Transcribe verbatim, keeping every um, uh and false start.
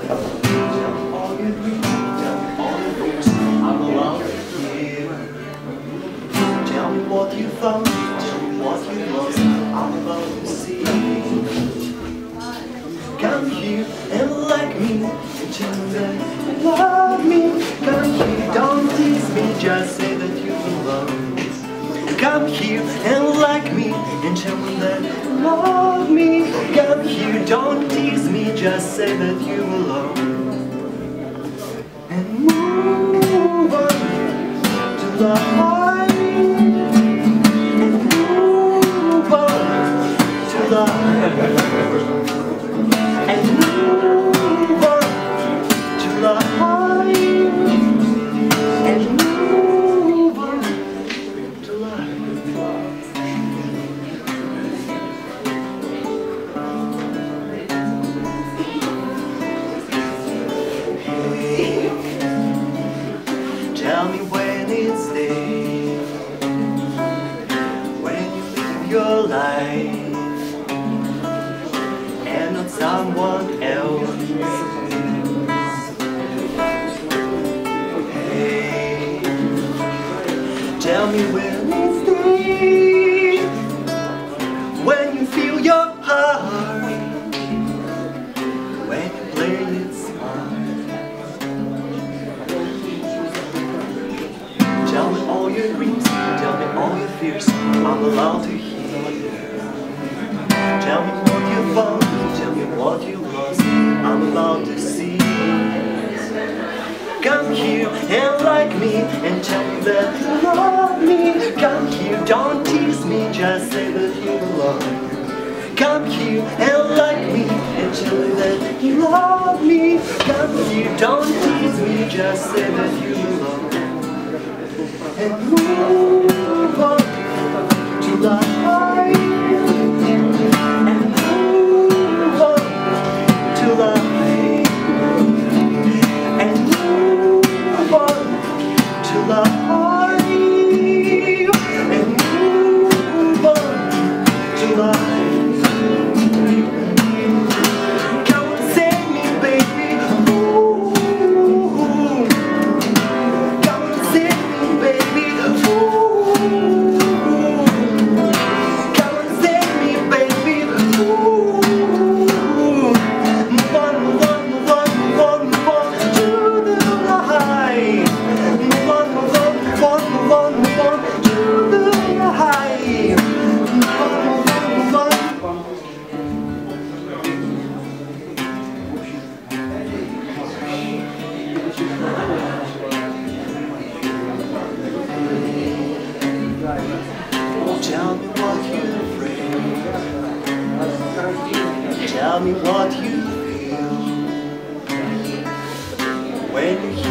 all your dreams, tell me all your fears, I'm allowed to hear. Tell me what you found, tell me what you lost, I'm about to see. Come here and like me, and tell me that you love me. Come here, don't tease me, just say that you belong. Come here and like me, and tell me that you love me. Come here, don't tease me, just say that you belong. And move on to the high, and move on to the high. And move on to the high, and move on to the high. Hey, tell me when it's day, when you live your life and not someone else. Hey, tell me when it's day, when you feel your heart, when you play it smart. Tell me all your dreams, tell me all your fears, I'm allowed to hear. Tell me what you found, tell me what you lost, I'm allowed to see. Come here and like me, and tell me that you love me. Come here, don't tease me, just say that you belong. Come here and like me, and tell me that you love me. Come here, don't tease me, just say that you belong. And move on to the high, and move on to the high, and move on to the high, and move on to the high. Come and save me, baby. Ooh. Come and save me, baby. Ooh. Come and save me, baby. Ooh. Move on, move on, move on, move on, move on to the high. Move on, move on, move on, move on, move on to the high. Move on, move on, move on. Tell me what you're afraid, tell me what you feel when you